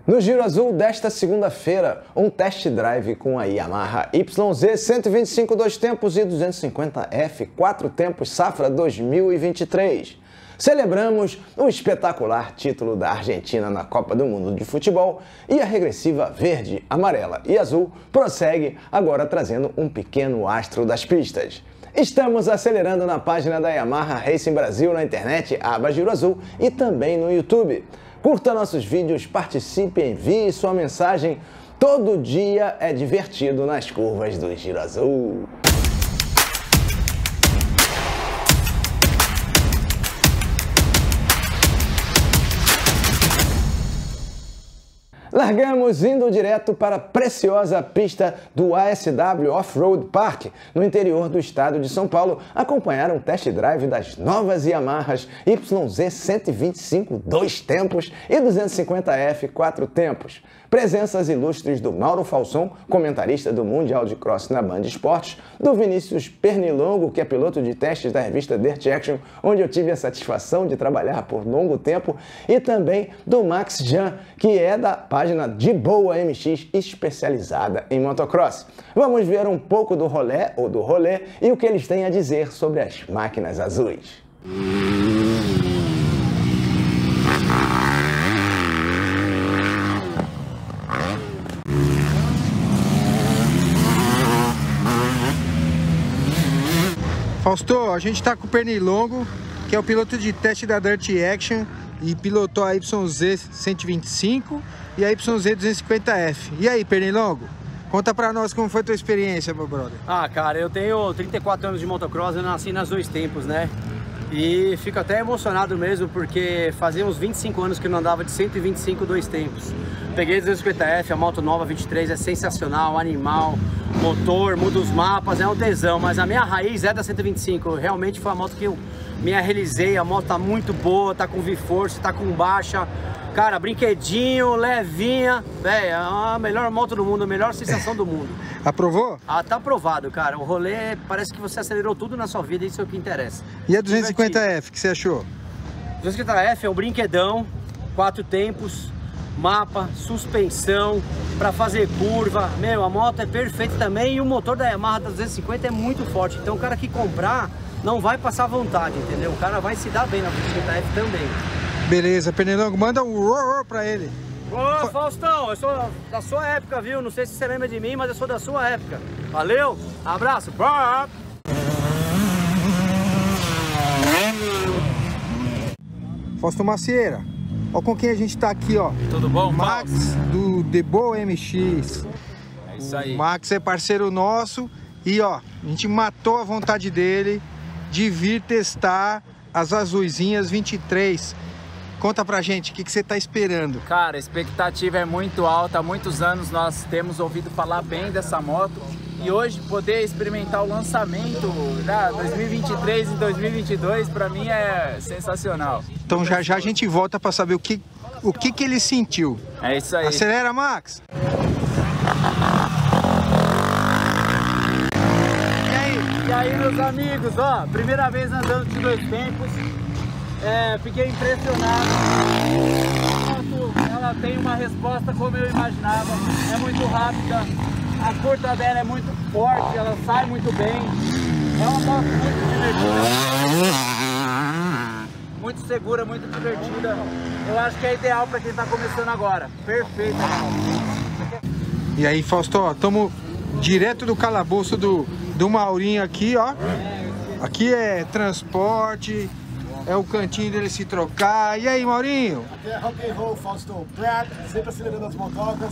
No Giro Azul desta segunda-feira, um test drive com a Yamaha YZ 125 2 tempos e 250F 4 tempos safra 2023. Celebramos o espetacular título da Argentina na Copa do Mundo de Futebol e a regressiva verde, amarela e azul prossegue agora trazendo um pequeno astro das pistas. Estamos acelerando na página da Yamaha Racing Brasil na internet, aba Giro Azul e também no YouTube. Curta nossos vídeos, participe, envie sua mensagem. Todo dia é divertido nas curvas do Giro Azul. Largamos indo direto para a preciosa pista do ASW Off-Road Park, no interior do estado de São Paulo, acompanhar um test drive das novas Yamahas YZ 125 2 tempos e 250F 4 tempos. Presenças ilustres do Mauro Falson, comentarista do Mundial de Cross na Band Esportes, do Vinícius Pernilongo, que é piloto de testes da revista Dirt Action, onde eu tive a satisfação de trabalhar por longo tempo, e também do Max Jean, que é da página De Boa MX, especializada em motocross. Vamos ver um pouco do rolê e o que eles têm a dizer sobre as máquinas azuis. Fausto, a gente tá com o Pernilongo, que é o piloto de teste da Dirt Action e pilotou a YZ 125 e a YZ 250F. E aí, Pernilongo? Conta pra nós como foi a tua experiência, meu brother. Ah, cara, eu tenho 34 anos de motocross, eu nasci nas 2 tempos, né? E fico até emocionado mesmo, porque fazia uns 25 anos que eu não andava de 125 2 tempos. Peguei a 250F, a moto nova 23, é sensacional, animal, motor, muda os mapas, é um tesão, mas a minha raiz é da 125, realmente foi a moto que eu me realizei, a moto tá muito boa, tá com V-Force, tá com baixa, cara, brinquedinho, levinha, velho, é a melhor moto do mundo, a melhor sensação do mundo. Aprovou? Ah, tá aprovado, cara, o rolê parece que você acelerou tudo na sua vida, isso é o que interessa. E a 250F, o que você achou? 250F é um brinquedão, 4 tempos, mapa, suspensão, para fazer curva, meu, a moto é perfeita também e o motor da Yamaha da 250 é muito forte, então o cara que comprar não vai passar vontade, entendeu? O cara vai se dar bem na 250F também. Beleza, Pernilongo, manda um roar pra ele. Ô, Faustão, eu sou da sua época, viu? Não sei se você lembra de mim, mas eu sou da sua época. Valeu, abraço. Fausto Macieira, ó com quem a gente tá aqui, ó. Tudo bom, Max, do De Boa MX. É isso aí. O Max é parceiro nosso e, ó, a gente matou a vontade dele de vir testar as azuizinhas 23. Conta pra gente, o que você tá esperando? Cara, a expectativa é muito alta. Há muitos anos nós temos ouvido falar bem dessa moto. E hoje poder experimentar o lançamento da 2023 e 2022 pra mim é sensacional. Então já já a gente volta pra saber o que ele sentiu. É isso aí. Acelera, Max! E aí, meus amigos, ó, primeira vez andando de 2 tempos. Fiquei impressionado. A moto, ela tem uma resposta como eu imaginava, é muito rápida, a curta dela é muito forte, ela sai muito bem, é uma moto muito divertida, muito segura, muito divertida. Eu acho que é ideal para quem está começando agora, perfeita. E aí, Fausto, ó, estamos direto do calabouço do Maurinho aqui, ó. Aqui é transporte. É o cantinho dele se trocar. E aí, Maurinho? Aqui é rock and roll, Fausto. Pratt, sempre acelerando as motocas.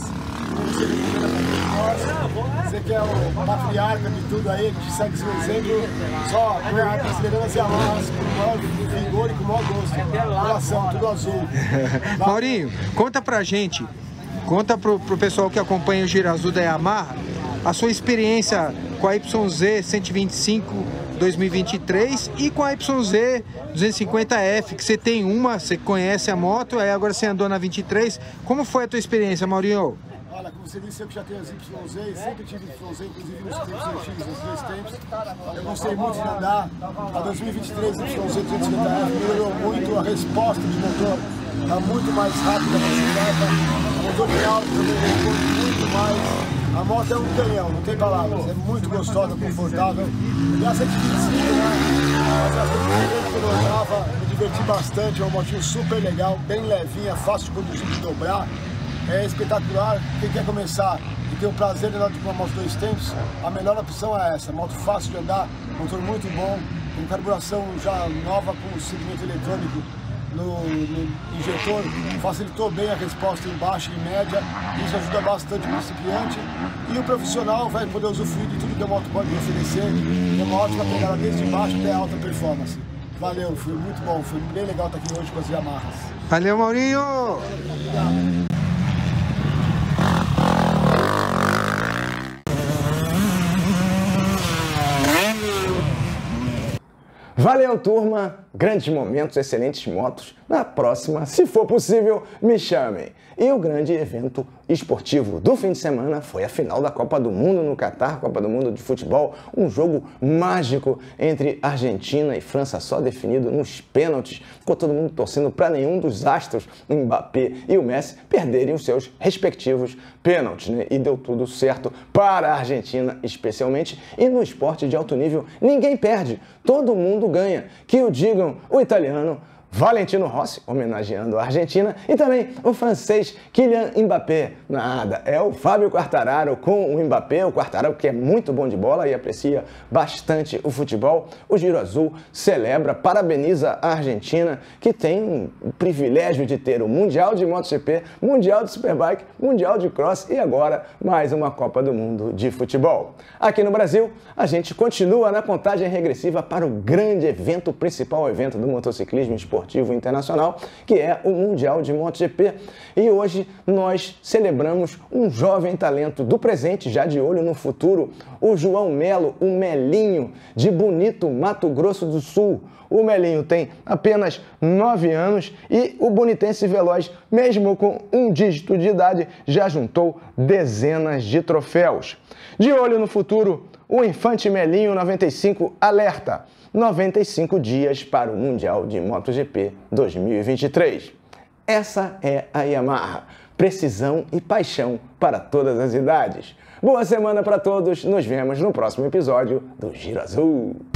Você que é o matriarca de tudo aí, que segue seu exemplo. Só Pratt, acelerando as Yamahas com o maior vigor e com o maior gosto. Coração, tudo azul. Maurinho, conta pra gente, conta pro pessoal que acompanha o Giro Azul da Yamaha, a sua experiência com a YZ 125 2023 e com a YZ 250F, que você tem uma, você conhece a moto, aí agora você andou na 23. Como foi a tua experiência, Maurinho? Olha, como você disse, eu que já tenho as YZ, sempre tive YZ, inclusive nos tempos antigos, nos 2 tempos. Eu gostei muito de andar. A 2023 YZ 250F melhorou muito a resposta de motor. Está muito mais rápida, mais acelerada. A motor de alto também responde muito mais. A moto é um canhão, não tem palavras, é muito gostosa, confortável. E a 125, né? Quando eu andava, me diverti bastante, é uma motinho super legal, bem levinha, fácil de conduzir, de dobrar. É espetacular. Quem quer começar e ter o prazer de andar com uma moto 2 tempos, a melhor opção é essa. Moto fácil de andar, motor muito bom, com carburação já nova com o segmento eletrônico no injetor, facilitou bem a resposta em baixa e média, isso ajuda bastante o principiante e o profissional vai poder usufruir de tudo que a moto pode oferecer, é uma ótima pegada desde baixo até alta performance. Valeu, foi muito bom, foi bem legal estar aqui hoje com as Yamahas. Valeu, Maurinho! Valeu, turma! Grandes momentos, excelentes motos. Na próxima, se for possível, me chamem. E o grande evento esportivo do fim de semana foi a final da Copa do Mundo no Catar, Copa do Mundo de futebol, um jogo mágico entre Argentina e França, só definido nos pênaltis. Ficou todo mundo torcendo para nenhum dos astros, o Mbappé e o Messi, perderem os seus respectivos pênaltis, né? E deu tudo certo para a Argentina, especialmente. E no esporte de alto nível, ninguém perde, todo mundo ganha. Que o digam o italiano Valentino Rossi, homenageando a Argentina, e também o francês Kylian Mbappé. Nada, é o Fábio Quartararo com o Mbappé, o Quartararo que é muito bom de bola e aprecia bastante o futebol. O Giro Azul celebra, parabeniza a Argentina, que tem o privilégio de ter o Mundial de MotoGP, Mundial de Superbike, Mundial de Cross e agora mais uma Copa do Mundo de futebol. Aqui no Brasil, a gente continua na contagem regressiva para o grande evento, o principal evento do motociclismo esportivo internacional, que é o Mundial de MotoGP. E hoje nós celebramos um jovem talento do presente, já de olho no futuro, o João Melo, o Melinho, de Bonito, Mato Grosso do Sul. O Melinho tem apenas 9 anos e o bonitense veloz, mesmo com um dígito de idade, já juntou dezenas de troféus. De olho no futuro, o Infante Melinho 95 alerta: 95 dias para o Mundial de MotoGP 2023. Essa é a Yamaha. Precisão e paixão para todas as idades. Boa semana para todos. Nos vemos no próximo episódio do Giro Azul.